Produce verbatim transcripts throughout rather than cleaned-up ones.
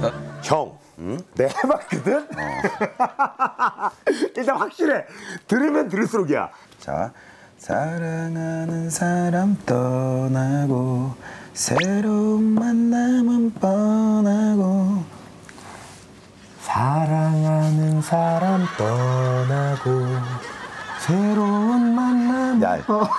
형, 응? 내가 해봤거든? 어. 일단 확실해. 들으면 들을수록이야. 자, 사랑하는 사람 떠나고 새로운 만남은 뻔하고 사랑하는 사람 떠나고 새로운 만남. 야,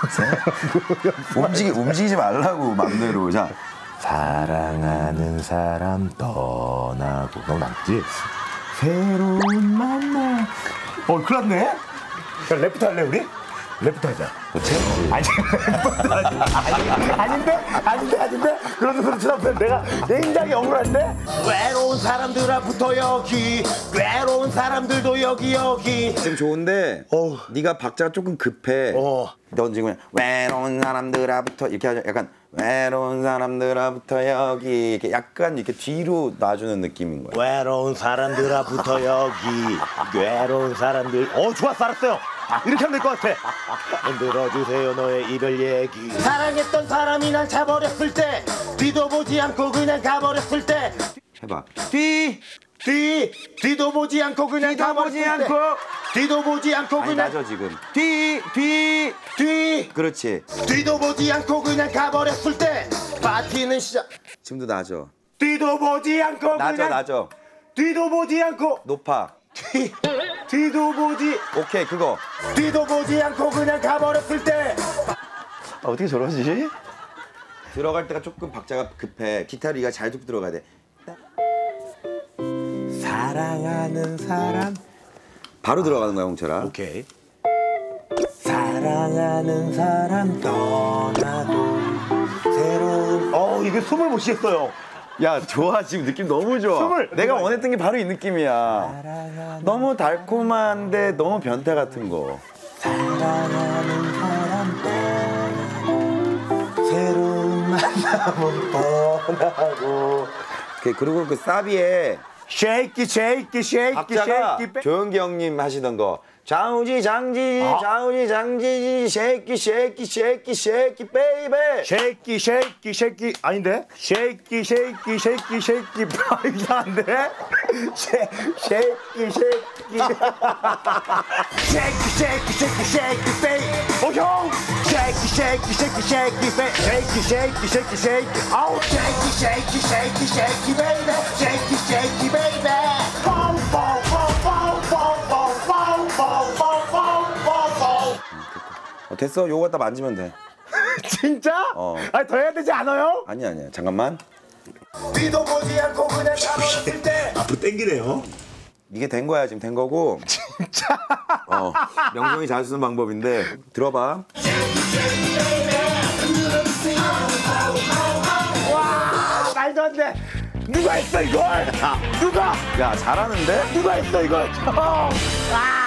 움직이, 움직이지 말라고 맘대로. 자, 사랑하는 사람 떠나고. 너무 낮지? 새로운 만남. 어, 큰일 났네? 야, 랩부터 할래, 우리? 랩부터 하자. 그치? 아니, 랩부터 하자. 아닌데? 아닌데? 아닌데? 그런 소리 쳐다보면 내가 굉장히 억울한데? 외로운 사람들아부터 여기, 외로운 사람들도 여기, 여기. 지금 좋은데, 어우. 네가 박자가 조금 급해. 어. 넌 지금 외로운 사람들아부터 이렇게 하자. 약간 외로운 사람들아부터 여기 이렇게 약간 이렇게 뒤로 놔주는 느낌인 거야. 외로운 사람들아부터 여기, 외로운 사람들. 어, 좋았어, 알았어요. 이렇게 하면 될 것 같아. 흔들어주세요 너의 이별 얘기. 사랑했던 사람이 날 차버렸을 때, 뒤도 보지 않고 그냥 가버렸을 때. 해봐. 뒤, 뒤, 뒤도 보지 않고 그냥 뒤도 가버렸을 보지 때. 않고. 뒤도 보지 않고 아니, 그냥. 낮아 지금. 뒤, 뒤, 뒤, 그렇지. 뒤도 보지 않고 그냥 가버렸을 때. 파티는 시작. 지금도 낮아. 뒤도 보지 않고 낮아, 그냥. 낮아. 뒤도 보지 않고. 높아. 뒤, 뒤도 보지. 오케이, 그거. 뒤도 보지 않고 그냥 가버렸을 때. 아, 어떻게 저러지? 들어갈 때가 조금 박자가 급해. 기타리가 잘 뚝 들어가야 돼. 사랑하는 사람. 바로 들어가는 거야, 홍철아. 오케이. 사랑하는 사람 떠나도 새로운. 어, 이게 숨을 못 쉬겠어요. 야, 좋아. 지금 느낌 너무 좋아. 숨을. 내가 원했던 게 바로 이 느낌이야. 너무 달콤한데 너무 변태 같은 거. 사랑하는 사람 떠나고 새로운 만남은 떠나고. 오케이, 그리고 그 사비에 쉐이키 쉐이키 쉐이키 박자가 쉐이키. 조영기 형님 하시던 거. 좌우지 장지지 아. 좌우지 장지지 쉐이키 쉐이키 쉐이키 쉐이키 베이베. 쉐이키 쉐이키 쉐이키 아닌데? 쉐이키 쉐이키 쉐이키 쉐이키. 아, 이상한데? 쉐 쉐이키 쉐이키. 쉐이키 쉐이키 쉐이키 쉐이키 베이. 어, 형! 쉐이키 쉐이키 쉐이키 쉐이키 베이. 쉐이키 쉐이키 쉐이키 쉐이키. 아우, 쉐이키 쉐이키 쉐이키 쉐이키 베이베. 쉐이키 쉐이키 베이베. 뽕 뽕 뽕 뽕 뽕 뽕 뽕. 어, 됐어. 요거 갖다 만지면 돼. 진짜? 어. 아니, 더 해야 되지 않아요? 아니 아니야. 잠깐만. 뒤도 보지 않고 그냥 가버렸을 때. 앞으로 땡기네요. 이게 된 거야. 지금 된 거고. 진짜? 어. 명성이 잘 쓰는 방법인데 들어봐. 와, 말도 안 돼. 누가 했어 이걸? 누가? 야, 잘하는데? 누가 했어 이걸? 형. 아.